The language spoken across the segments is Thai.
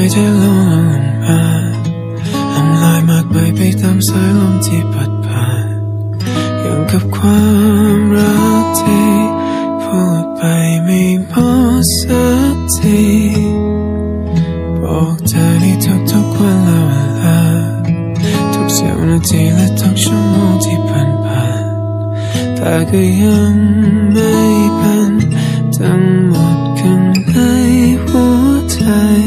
ได้ลงมาลำลายมากมายไปตามสายลมที่พัดผ่านอย่างกับความรักที่พูดไปไม่พอสักทีบอกเธอในทุกๆวันและเวลาทุกเสี้ยวนาทีและทุกชั่วโมงที่ผ่านแต่ก็ยังไม่เป็นทั้งหมดข้างในหัวใจ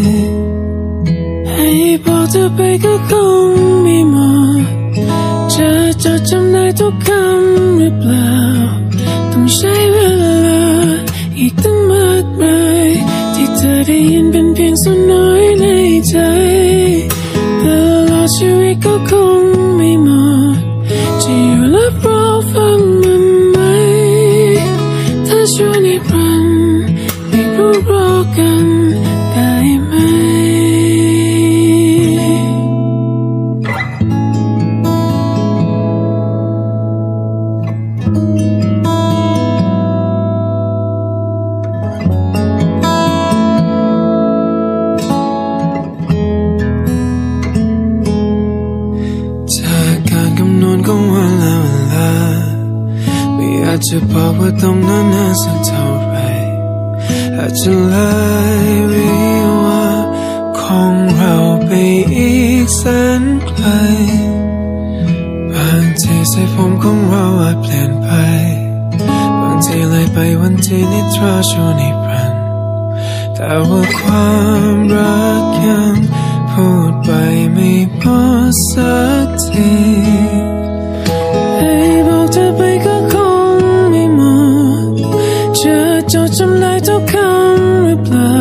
ให้บอกเธอไปก็คงไม่หมดจะจดจำได้ทุกคำหรือเปล่าต้องใช้เวลาอีกตั้งมากมายที่เธอได้ยินเป็นเพียงส่วนน้อยในใจตลอดชีวิตก็คงไม่หมดจะอยู่และรอฟังมันไหมถ้าช่วยนิรันดร์ไม่รู้รอกันได้ไหมของวันและเวลาไม่อาจจะบอกว่าต้องนานนานสักเท่าไรอาจจะเลยวิวาของเราไปอีกแสนไกลบางทีสายผมของเราอาจเปลี่ยนไปบางทีเลยไปวันที่นิทราชั่วนิรันดร์แต่ว่าความรักยังพูดไปไม่พอสักทีให้บอกเธอไปก็คงไม่หมดจะจดจำได้ทุกคำหรือเปล่า